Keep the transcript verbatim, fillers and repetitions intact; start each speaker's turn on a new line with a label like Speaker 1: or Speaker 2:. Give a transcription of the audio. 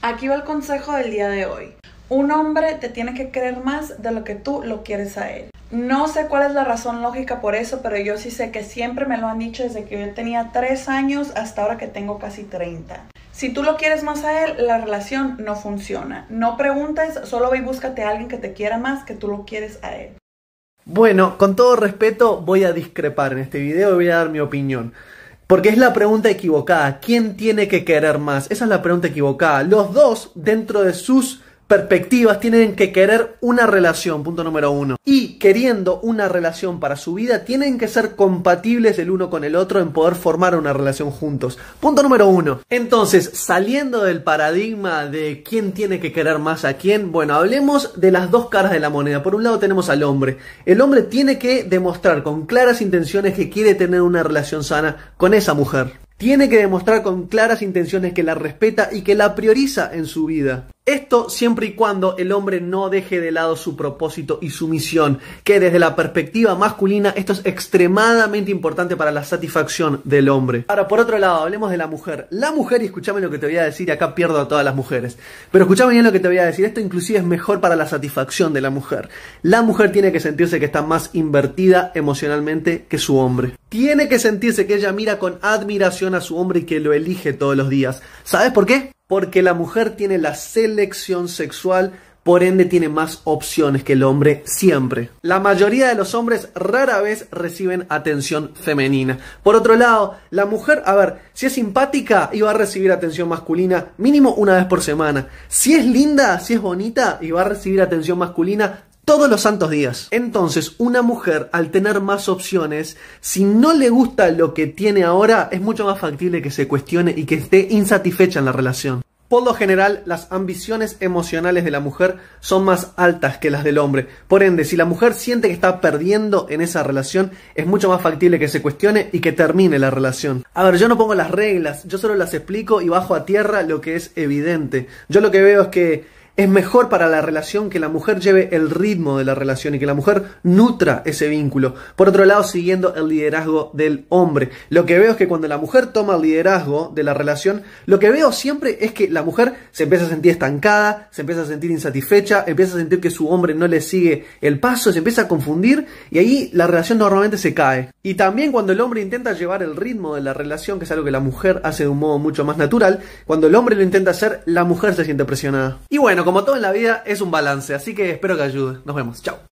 Speaker 1: Aquí va el consejo del día de hoy. Un hombre te tiene que querer más de lo que tú lo quieres a él. No sé cuál es la razón lógica por eso, pero yo sí sé que siempre me lo han dicho desde que yo tenía tres años hasta ahora que tengo casi treinta. Si tú lo quieres más a él, la relación no funciona. No preguntes, solo ve y búscate a alguien que te quiera más que tú lo quieres a él.
Speaker 2: Bueno, con todo respeto voy a discrepar en este video y voy a dar mi opinión. Porque es la pregunta equivocada. ¿Quién tiene que querer más? Esa es la pregunta equivocada. Los dos, dentro de sus perspectivas, tienen que querer una relación, punto número uno. Y queriendo una relación para su vida, tienen que ser compatibles el uno con el otro en poder formar una relación juntos. Punto número uno. Entonces, saliendo del paradigma de quién tiene que querer más a quién, bueno, hablemos de las dos caras de la moneda. Por un lado tenemos al hombre. El hombre tiene que demostrar con claras intenciones que quiere tener una relación sana con esa mujer. Tiene que demostrar con claras intenciones que la respeta y que la prioriza en su vida. Esto siempre y cuando el hombre no deje de lado su propósito y su misión, que desde la perspectiva masculina esto es extremadamente importante para la satisfacción del hombre. Ahora, por otro lado, hablemos de la mujer. La mujer, y escúchame lo que te voy a decir, y acá pierdo a todas las mujeres, pero escúchame bien lo que te voy a decir, esto inclusive es mejor para la satisfacción de la mujer. La mujer tiene que sentirse que está más invertida emocionalmente que su hombre. Tiene que sentirse que ella mira con admiración a su hombre y que lo elige todos los días. ¿Sabes por qué? Porque la mujer tiene la selección sexual, por ende tiene más opciones que el hombre siempre. La mayoría de los hombres rara vez reciben atención femenina. Por otro lado, la mujer, a ver, si es simpática y va a recibir atención masculina mínimo una vez por semana. Si es linda, si es bonita y va a recibir atención masculina todos los santos días. Entonces, una mujer, al tener más opciones, si no le gusta lo que tiene ahora, es mucho más factible que se cuestione y que esté insatisfecha en la relación. Por lo general, las ambiciones emocionales de la mujer son más altas que las del hombre. Por ende, si la mujer siente que está perdiendo en esa relación, es mucho más factible que se cuestione y que termine la relación. A ver, yo no pongo las reglas, yo solo las explico y bajo a tierra lo que es evidente. Yo lo que veo es que es mejor para la relación que la mujer lleve el ritmo de la relación y que la mujer nutra ese vínculo. Por otro lado, siguiendo el liderazgo del hombre. Lo que veo es que cuando la mujer toma el liderazgo de la relación, lo que veo siempre es que la mujer se empieza a sentir estancada, se empieza a sentir insatisfecha, empieza a sentir que su hombre no le sigue el paso, se empieza a confundir y ahí la relación normalmente se cae. Y también cuando el hombre intenta llevar el ritmo de la relación, que es algo que la mujer hace de un modo mucho más natural, cuando el hombre lo intenta hacer, la mujer se siente presionada. Y bueno, como todo en la vida, es un balance, así que espero que ayude. Nos vemos. Chao.